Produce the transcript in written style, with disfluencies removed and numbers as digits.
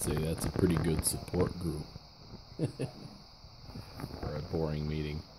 say that's a pretty good support group for a boring meeting.